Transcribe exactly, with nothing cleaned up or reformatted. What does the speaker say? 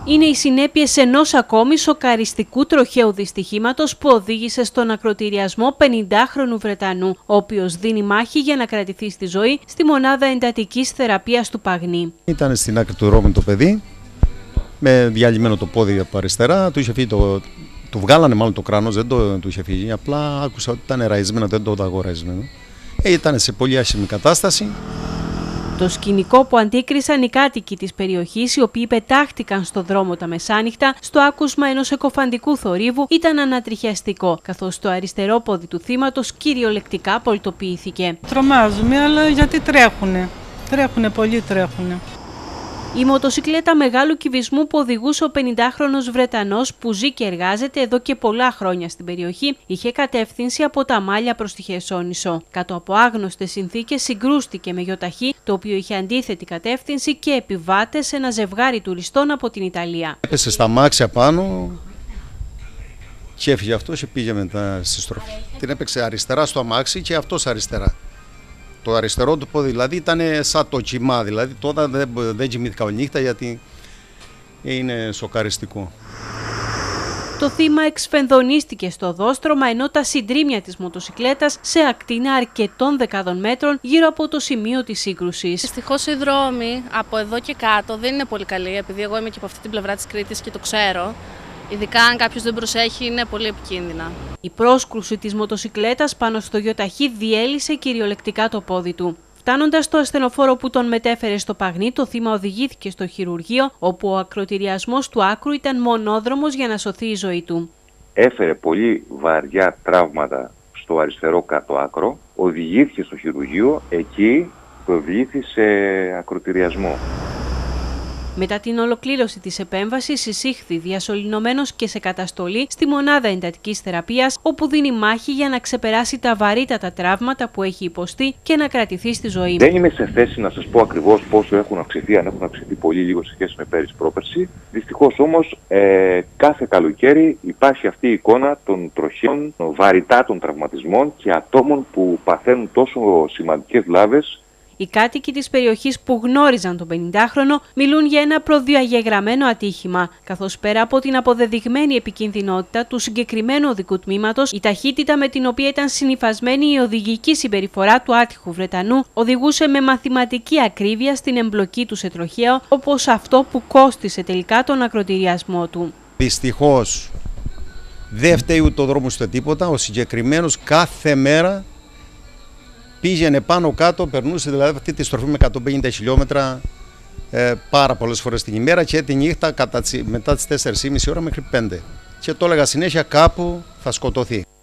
Είναι οι συνέπειες ενός ακόμη σοκαριστικού τροχαίου δυστυχήματος που οδήγησε στον ακροτηριασμό πενηντάχρονου Βρετανού, ο οποίος δίνει μάχη για να κρατηθεί στη ζωή στη μονάδα εντατικής θεραπείας του Παγνή. Ήταν στην άκρη του δρόμου το παιδί, με διαλυμένο το πόδι από αριστερά, του είχε φύγει το... Του βγάλανε μάλλον το κράνος, δεν το του είχε φύγει, απλά άκουσα ότι ήταν ραϊσμένο, δεν το είδα ραϊσμένο. Ε, ήταν σε πολύ άσχημη κατάσταση. Το σκηνικό που αντίκρισαν οι κάτοικοι της περιοχής, οι οποίοι πετάχτηκαν στο δρόμο τα μεσάνυχτα, στο άκουσμα ενός εκοφαντικού θορύβου, ήταν ανατριχιαστικό, καθώς το αριστερό πόδι του θύματος κυριολεκτικά πολτοποιήθηκε. Τρομάζουμε, αλλά γιατί τρέχουνε. Τρέχουνε, πολύ τρέχουνε. Η μοτοσικλέτα μεγάλου κυβισμού που οδηγούσε ο πενηντάχρονος Βρετανός, που ζει και εργάζεται εδώ και πολλά χρόνια στην περιοχή, είχε κατεύθυνση από τα Μάλια προς τη Χερσόνησο. Κάτω από άγνωστες συνθήκες συγκρούστηκε με γιοταχή, το οποίο είχε αντίθετη κατεύθυνση, και επιβάτες σε ένα ζευγάρι τουριστών από την Ιταλία. Έπεσε στα μάξια πάνω και έφυγε αυτός και πήγε μετά στη στροφή. Την έπαιξε αριστερά στο αμάξι και αυτός αριστερά. Το αριστερό του πόδι δηλαδή ήταν σαν το κοιμά, δηλαδή τότε δεν, δεν κοιμήθηκα νύχτα γιατί είναι σοκαριστικό. Το θύμα εξφενδονίστηκε στο δόστρωμα, ενώ τα συντρίμμια της μοτοσικλέτας σε ακτίνα αρκετών δεκάδων μέτρων γύρω από το σημείο της σύγκρουσης. Δυστυχώς οι δρόμοι από εδώ και κάτω δεν είναι πολύ καλοί, επειδή εγώ είμαι και από αυτή την πλευρά της Κρήτης και το ξέρω. Ειδικά αν κάποιος δεν προσέχει, είναι πολύ επικίνδυνα. Η πρόσκρουση της μοτοσικλέτας πάνω στο γιοταχή διέλυσε κυριολεκτικά το πόδι του. Φτάνοντας στο ασθενοφόρο που τον μετέφερε στο Παγνή, το θύμα οδηγήθηκε στο χειρουργείο, όπου ο ακροτηριασμός του άκρου ήταν μονόδρομος για να σωθεί η ζωή του. Έφερε πολύ βαριά τραύματα στο αριστερό κάτω άκρο, οδηγήθηκε στο χειρουργείο, εκεί προβλήθη σε ακροτηριασμό. Μετά την ολοκλήρωση της επέμβασης, εισήχθη διασωληνωμένος και σε καταστολή στη μονάδα εντατικής θεραπείας, όπου δίνει μάχη για να ξεπεράσει τα βαρύτατα τραύματα που έχει υποστεί και να κρατηθεί στη ζωή. Δεν είμαι σε θέση να σας πω ακριβώς πόσο έχουν αυξηθεί, αν έχουν αυξηθεί πολύ λίγο σε σχέση με πέρυσι πρόπερση. Δυστυχώς όμως ε, κάθε καλοκαίρι υπάρχει αυτή η εικόνα των τροχαίων, βαρυτάτων τραυματισμών και ατόμων που παθαίνουν τόσο σημαντικές βλάβες. Οι κάτοικοι της περιοχής που γνώριζαν τον πενηντάχρονο μιλούν για ένα προδιαγεγραμμένο ατύχημα, καθώς πέρα από την αποδεδειγμένη επικινδυνότητα του συγκεκριμένου οδικού τμήματος, η ταχύτητα με την οποία ήταν συνυφασμένη η οδηγική συμπεριφορά του άτυχου Βρετανού οδηγούσε με μαθηματική ακρίβεια στην εμπλοκή του σε τροχαίο, όπως αυτό που κόστισε τελικά τον ακροτηριασμό του. Δυστυχώς δεν φταίει ούτε ο δρόμος ούτε τίποτα, ο συγκεκριμένος κάθε μέρα πήγαινε πάνω κάτω, περνούσε δηλαδή αυτή τη στροφή με εκατόν πενήντα χιλιόμετρα ε, πάρα πολλές φορές την ημέρα και τη νύχτα κατά, μετά τις τέσσερις και μισή ώρα μέχρι πέντε. Και το έλεγα συνέχεια, κάπου θα σκοτωθεί.